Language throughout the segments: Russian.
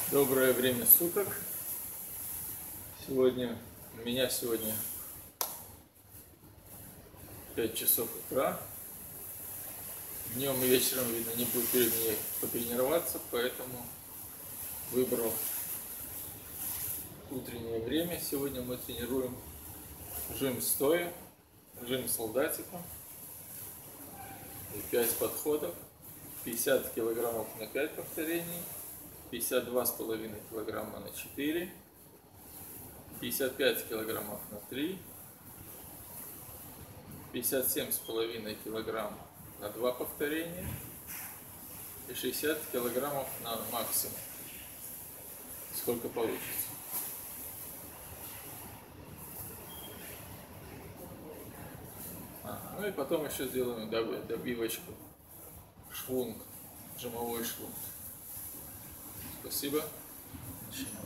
Доброе время суток. У меня сегодня 5 часов утра. Днем и вечером, видно, не будет времени потренироваться, поэтому выбрал утреннее время. Сегодня мы тренируем жим стоя, жим солдатиком. И 5 подходов, 50 килограммов на 5 повторений, 52,5 килограмма на 4, 55 килограммов на 3, 57,5 килограмм на 2 повторения и 60 килограммов на максимум. Сколько получится. Ну и потом еще сделаем добивочку, швунг, жимовой швунг. Спасибо. Начинаем.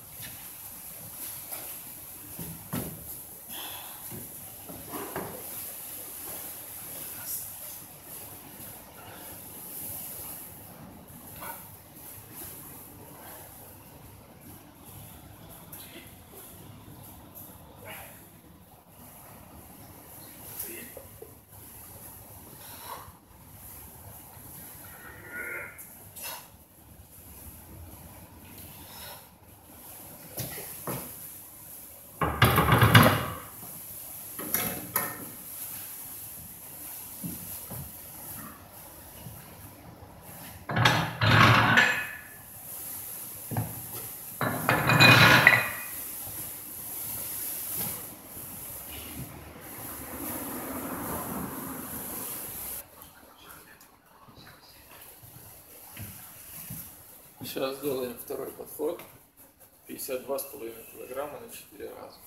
Сейчас сделаем второй подход. 52,5 килограмма на 4 раза.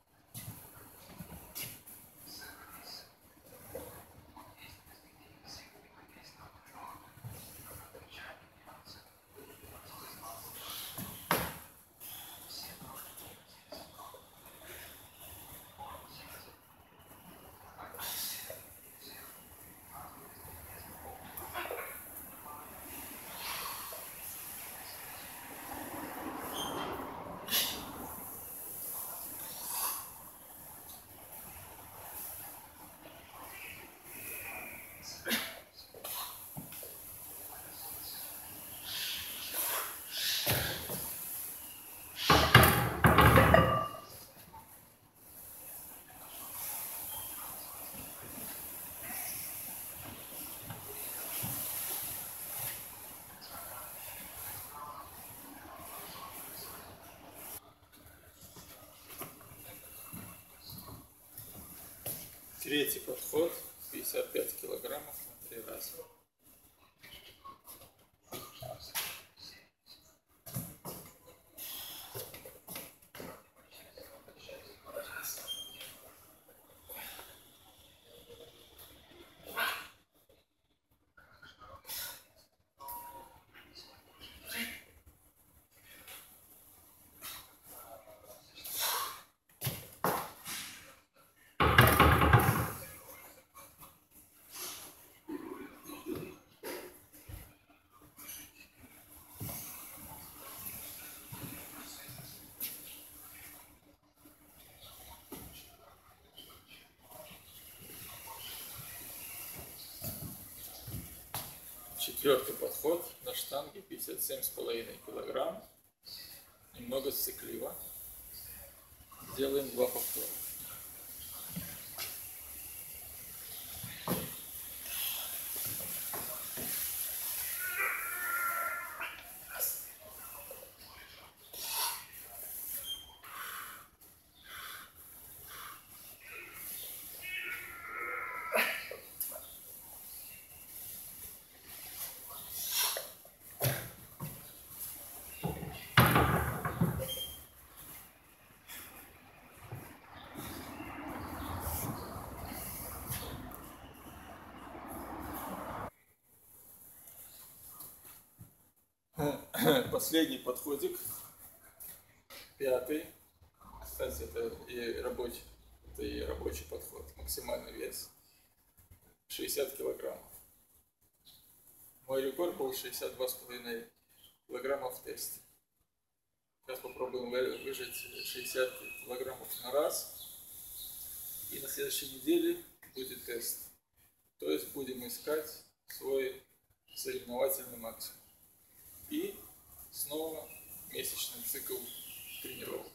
Третий подход, 55 килограммов на 3 раза. Четвертый подход на штанге, 57,5 килограмм, немного сцикливо. Делаем 2 повтора. Последний подходик, 5-й. Кстати, это и рабочий подход, максимальный вес 60 килограммов. Мой рекорд был 62,5 килограмма в тесте. Сейчас попробуем выжать 60 килограммов на раз. И на следующей неделе будет тест. То есть будем искать свой соревновательный максимум. И снова месячный цикл тренировок.